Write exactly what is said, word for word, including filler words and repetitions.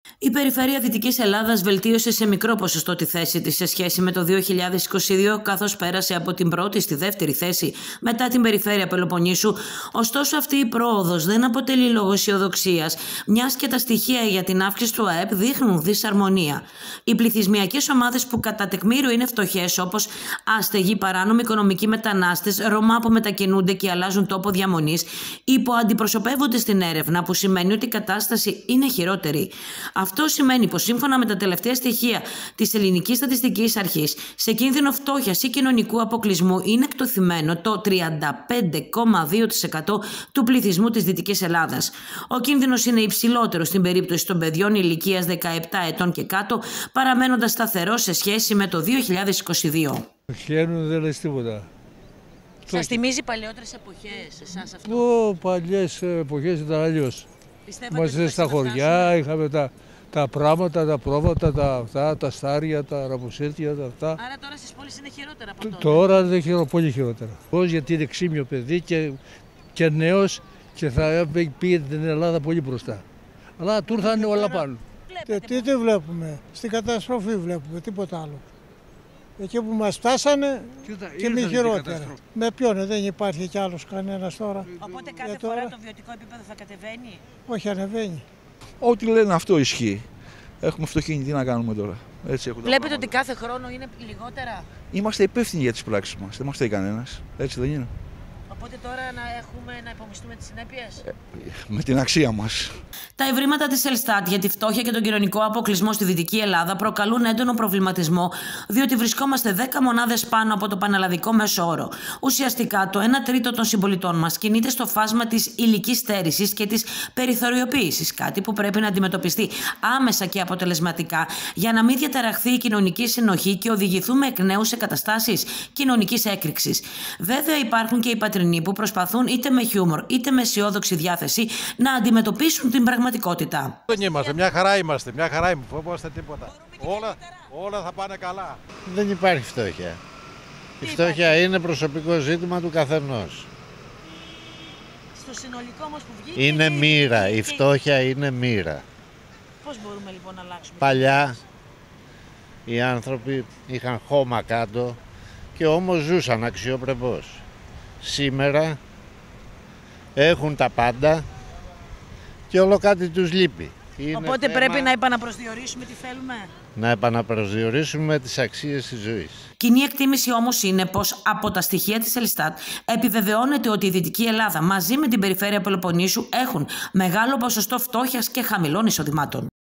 Η περιφέρεια Δυτικής Ελλάδας βελτίωσε σε μικρό ποσοστό τη θέση της σε σχέση με το δύο χιλιάδες είκοσι δύο, καθώς πέρασε από την πρώτη στη δεύτερη θέση μετά την περιφέρεια Πελοποννήσου. Ωστόσο, αυτή η πρόοδος δεν αποτελεί λόγο αισιοδοξίας, μιας και τα στοιχεία για την αύξηση του ΑΕΠ δείχνουν δυσαρμονία. Οι πληθυσμιακές ομάδες που κατά τεκμήριο είναι φτωχές, όπως άστεγοι, παράνομοι οικονομικοί μετανάστες, Ρωμά που μετακινούνται και αλλάζουν τόπο διαμονής, υποαντιπροσωπεύονται στην έρευνα, που σημαίνει ότι η κατάσταση είναι χειρότερη. Αυτό σημαίνει πως σύμφωνα με τα τελευταία στοιχεία της Ελληνικής Στατιστικής Αρχής, σε κίνδυνο φτώχειας ή κοινωνικού αποκλεισμού είναι εκτοθυμένο το τριάντα πέντε κόμμα δύο τοις εκατό του πληθυσμού της Δυτικής Ελλάδας. Ο κίνδυνος είναι υψηλότερος στην περίπτωση των παιδιών ηλικίας δεκαεπτά ετών και κάτω, παραμένοντας σταθερός σε σχέση με το δύο χιλιάδες είκοσι δύο. Χαίρουν, δεν λες τίποτα. Σας θυμίζει παλαιότερες εποχές, εσάς αυτό? Ω, παλιές εποχές ήταν αλλιώς. Είμαστε στα χωριά, είχαμε τα, τα πράγματα, τα πρόβατα, τα, αυτά, τα στάρια, τα ραμποσέτια, τα αυτά. Άρα τώρα στις πόλεις είναι χειρότερα από τότε? Τώρα δεν χειρό, πολύ χειρότερα. Πώς, γιατί είναι ξύμιο παιδί και, και νέος και θα πήγε την Ελλάδα πολύ μπροστά. Αλλά του ήρθαν όλα πάνω. Τι, τι, τι βλέπουμε, στην καταστροφή βλέπουμε, τίποτα άλλο. Εκεί που μας φτάσανε και μη χειρότερα. Με ποιον, δεν υπάρχει κι άλλος κανένας τώρα. Οπότε κάθε τώρα... φορά το βιωτικό επίπεδο θα κατεβαίνει? Όχι, ανεβαίνει. Ό,τι λένε αυτό ισχύει. Έχουμε φτωχύνει, τι να κάνουμε τώρα. Έτσι έχουν. Βλέπετε ότι κάθε χρόνο είναι λιγότερα? Είμαστε υπεύθυνοι για τις πράξεις μας. Δεν μας φταίει κανένας. Έτσι δεν είναι? Οπότε τώρα να, έχουμε, να υπομισθούμε τις συνέπειες? Ε, με την αξία μας. Τα ευρήματα της Ελστάτ για τη φτώχεια και τον κοινωνικό αποκλεισμό στη Δυτική Ελλάδα προκαλούν έντονο προβληματισμό, διότι βρισκόμαστε δέκα μονάδες πάνω από το πανελλαδικό μέσο όρο. Ουσιαστικά, το ένα τρίτο των συμπολιτών μας κινείται στο φάσμα της ηλικής στέρησης και της περιθωριοποίησης, κάτι που πρέπει να αντιμετωπιστεί άμεσα και αποτελεσματικά για να μην διαταραχθεί η κοινωνική συνοχή και οδηγηθούμε εκ νέου σε καταστάσεις κοινωνικής έκρηξης. Βέβαια, υπάρχουν και οι πατρινοί που προσπαθούν είτε με χιούμορ είτε με αισιόδοξη διάθεση να αντιμετωπίσουν την πραγματικότητα. Δεν είμαστε, μια χαρά είμαστε, μια χαρά είμαι, φοβόμαστε τίποτα. Όλα, όλα θα πάνε καλά. Δεν υπάρχει φτώχεια. Η φτώχεια είναι προσωπικό ζήτημα του καθενός. Στο συνολικό όμως που βγήκε... Είναι μοίρα, η φτώχεια είναι μοίρα. Πώς μπορούμε λοιπόν να αλλάξουμε? Παλιά οι άνθρωποι είχαν χώμα κάτω και όμως ζούσαν αξιοπρεπώς. Σήμερα έχουν τα πάντα και όλο κάτι τους λείπει. Είναι Οπότε θέμα... πρέπει να επαναπροσδιορίσουμε τι θέλουμε. Να επαναπροσδιορίσουμε τις αξίες της ζωής. Κοινή εκτίμηση όμως είναι πως από τα στοιχεία της Ελστάτ επιβεβαιώνεται ότι η Δυτική Ελλάδα μαζί με την περιφέρεια Πελοποννήσου έχουν μεγάλο ποσοστό φτώχειας και χαμηλών εισοδημάτων.